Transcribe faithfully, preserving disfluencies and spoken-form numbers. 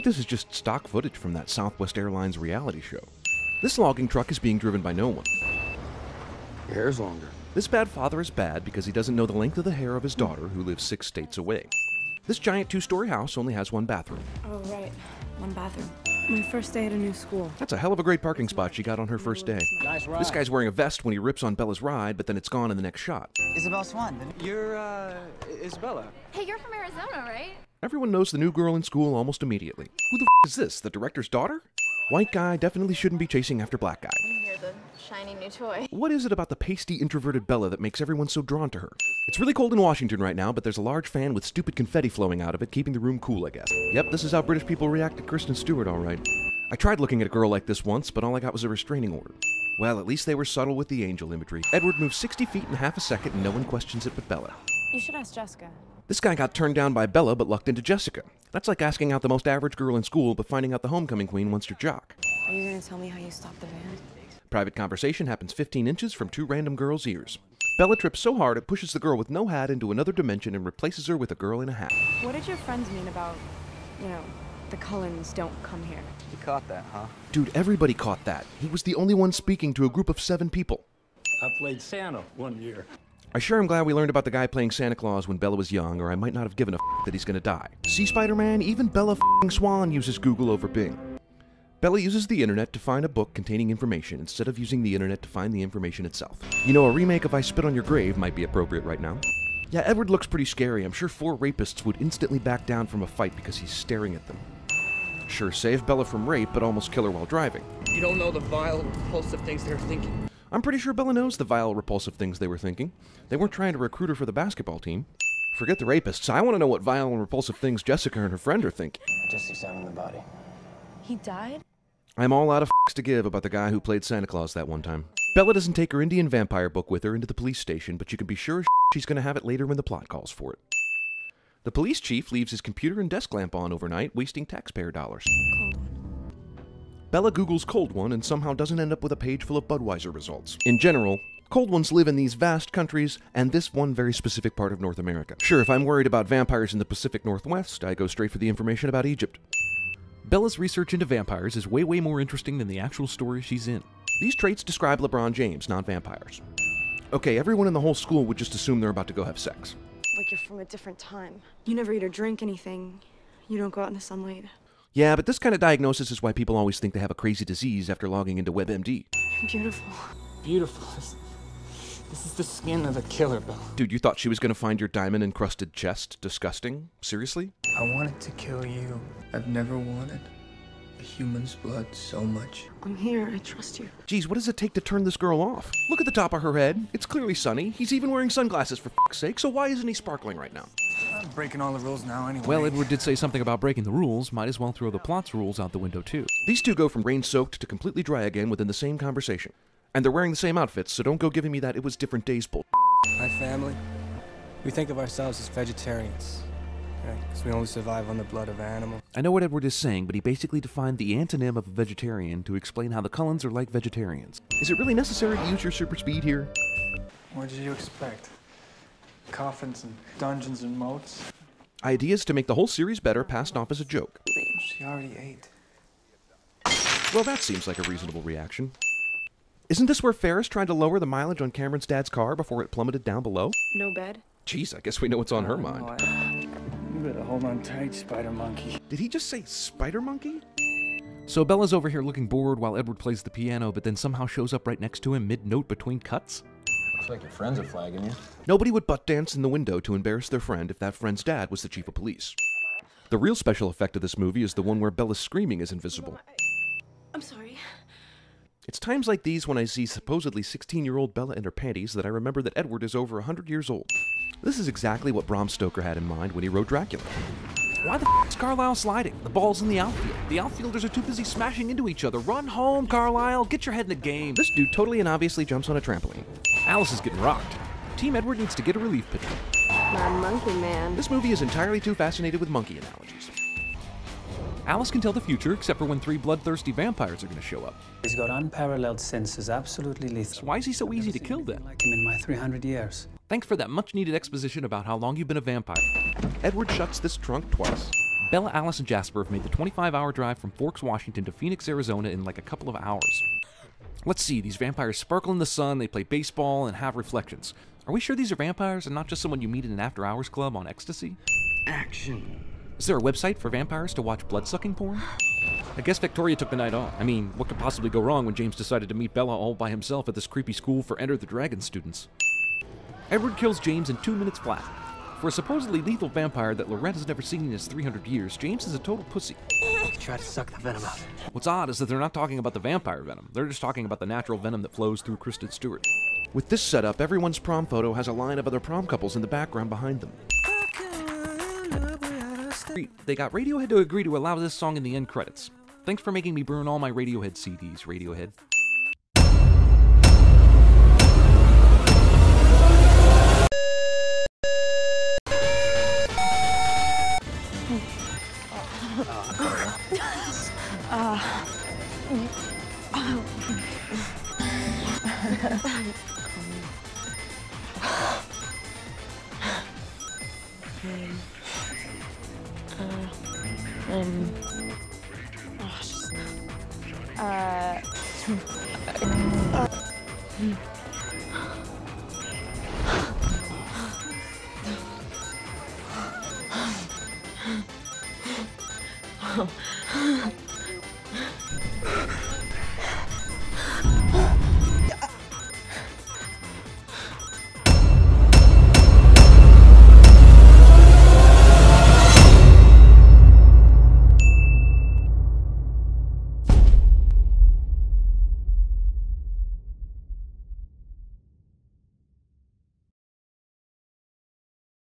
this is just stock footage from that Southwest Airlines reality show. This logging truck is being driven by no one. Your hair's longer. This bad father is bad because he doesn't know the length of the hair of his daughter who lives six states away. This giant two-story house only has one bathroom. Oh, right. One bathroom. My first day at a new school. That's a hell of a great parking spot she got on her first day. Nice ride. This guy's wearing a vest when he rips on Bella's ride, but then it's gone in the next shot. Isabel Swan. You're, uh, Isabella. Hey, you're from Arizona, right? Everyone knows the new girl in school almost immediately. Who the f is this, the director's daughter? White guy definitely shouldn't be chasing after black guy. You're the shiny new toy. What is it about the pasty, introverted Bella that makes everyone so drawn to her? It's really cold in Washington right now, but there's a large fan with stupid confetti flowing out of it, keeping the room cool, I guess. Yep, this is how British people react to Kristen Stewart, all right. I tried looking at a girl like this once, but all I got was a restraining order. Well, at least they were subtle with the angel imagery. Edward moves sixty feet in half a second, and no one questions it but Bella. You should ask Jessica. This guy got turned down by Bella, but lucked into Jessica. That's like asking out the most average girl in school, but finding out the homecoming queen wants your jock. Are you going to tell me how you stopped the van? Private conversation happens fifteen inches from two random girls' ears. Bella trips so hard it pushes the girl with no hat into another dimension and replaces her with a girl in a hat. What did your friends mean about, you know, the Cullens don't come here? You caught that, huh? Dude, everybody caught that. He was the only one speaking to a group of seven people. I played Santa one year. I sure am glad we learned about the guy playing Santa Claus when Bella was young, or I might not have given a f that he's gonna die. See, Spider-Man, even Bella f***ing Swan uses Google over Bing. Bella uses the internet to find a book containing information instead of using the internet to find the information itself. You know, a remake of I Spit on Your Grave might be appropriate right now. Yeah, Edward looks pretty scary. I'm sure four rapists would instantly back down from a fight because he's staring at them. Sure, save Bella from rape, but almost kill her while driving. You don't know the vile, repulsive things they're thinking. I'm pretty sure Bella knows the vile, repulsive things they were thinking. They weren't trying to recruit her for the basketball team. Forget the rapists. I want to know what vile and repulsive things Jessica and her friend are thinking. Just examine the body. He died? I'm all out of f***s to give about the guy who played Santa Claus that one time. Bella doesn't take her Indian vampire book with her into the police station, but you can be sure she's going to have it later when the plot calls for it. The police chief leaves his computer and desk lamp on overnight, wasting taxpayer dollars. Cold one. Bella Googles cold one and somehow doesn't end up with a page full of Budweiser results. In general, cold ones live in these vast countries and this one very specific part of North America. Sure, if I'm worried about vampires in the Pacific Northwest, I go straight for the information about Egypt. Bella's research into vampires is way, way more interesting than the actual story she's in. These traits describe LeBron James, not vampires. Okay, everyone in the whole school would just assume they're about to go have sex. Like you're from a different time. You never eat or drink anything. You don't go out in the sunlight. Yeah, but this kind of diagnosis is why people always think they have a crazy disease after logging into WebMD. You're beautiful. Beautiful. This is the skin of a killer, Bill. Dude, you thought she was going to find your diamond-encrusted chest disgusting? Seriously? I wanted to kill you. I've never wanted a human's blood so much. I'm here. I trust you. Geez, what does it take to turn this girl off? Look at the top of her head. It's clearly sunny. He's even wearing sunglasses for f***'s sake, so why isn't he sparkling right now? I'm breaking all the rules now anyway. Well, Edward did say something about breaking the rules. Might as well throw the plot's rules out the window, too. These two go from rain-soaked to completely dry again within the same conversation. And they're wearing the same outfits, so don't go giving me that it was different days bull. My family, we think of ourselves as vegetarians, right? Because we only survive on the blood of animals. I know what Edward is saying, but he basically defined the antonym of a vegetarian to explain how the Cullens are like vegetarians. Is it really necessary to use your super speed here? What did you expect? Coffins and dungeons and moats? Ideas to make the whole series better passed off as a joke. She already ate. Well, that seems like a reasonable reaction. Isn't this where Ferris tried to lower the mileage on Cameron's dad's car before it plummeted down below? No bed? Jeez, I guess we know what's on her mind. You better hold on tight, Spider Monkey. Did he just say Spider Monkey? So Bella's over here looking bored while Edward plays the piano, but then somehow shows up right next to him mid-note between cuts? Looks like your friends are flagging you. Nobody would butt dance in the window to embarrass their friend if that friend's dad was the chief of police. The real special effect of this movie is the one where Bella's screaming is invisible. I'm sorry. It's times like these when I see supposedly sixteen-year-old Bella in her panties that I remember that Edward is over one hundred years old. This is exactly what Bram Stoker had in mind when he wrote Dracula. Why the f*** is Carlisle sliding? The ball's in the outfield. The outfielders are too busy smashing into each other. Run home, Carlisle. Get your head in the game. This dude totally and obviously jumps on a trampoline. Alice is getting rocked. Team Edward needs to get a relief pitcher. My monkey man. This movie is entirely too fascinated with monkey analogies. Alice can tell the future, except for when three bloodthirsty vampires are going to show up. He's got unparalleled senses, absolutely lethal. So why is he so easy to kill then? Like him in my three hundred years. Thanks for that much-needed exposition about how long you've been a vampire. Edward shuts this trunk twice. Bella, Alice, and Jasper have made the twenty-five hour drive from Forks, Washington to Phoenix, Arizona in like a couple of hours. Let's see, these vampires sparkle in the sun, they play baseball, and have reflections. Are we sure these are vampires and not just someone you meet in an after-hours club on ecstasy? Action. Is there a website for vampires to watch blood-sucking porn? I guess Victoria took the night off. I mean, what could possibly go wrong when James decided to meet Bella all by himself at this creepy school for Enter the Dragon students? Edward kills James in two minutes flat. For a supposedly lethal vampire that Loretta's never seen in his three hundred years, James is a total pussy. Try to suck the venom out. What's odd is that they're not talking about the vampire venom. They're just talking about the natural venom that flows through Kristen Stewart. With this setup, everyone's prom photo has a line of other prom couples in the background behind them. They got Radiohead to agree to allow this song in the end credits. Thanks for making me burn all my Radiohead C Ds, Radiohead. Uh,